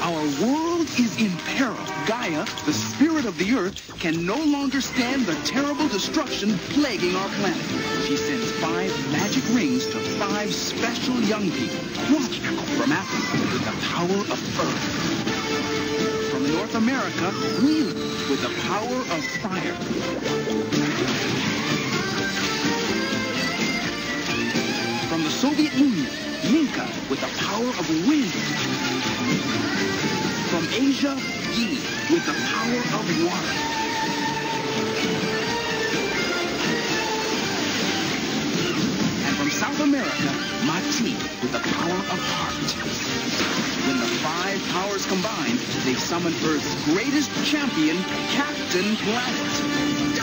Our world is in peril. Gaia, the spirit of the earth, can no longer stand the terrible destruction plaguing our planet. She sends 5 magic rings to 5 special young people. Watch from Africa with the power of earth. From North America, Lily with the power of fire. From the Soviet Union, Minka with the power of wind. From Asia, Yi with the power of water. And from South America, Mati with the power of heart. When the 5 powers combine, they summon Earth's greatest champion, Captain Planet.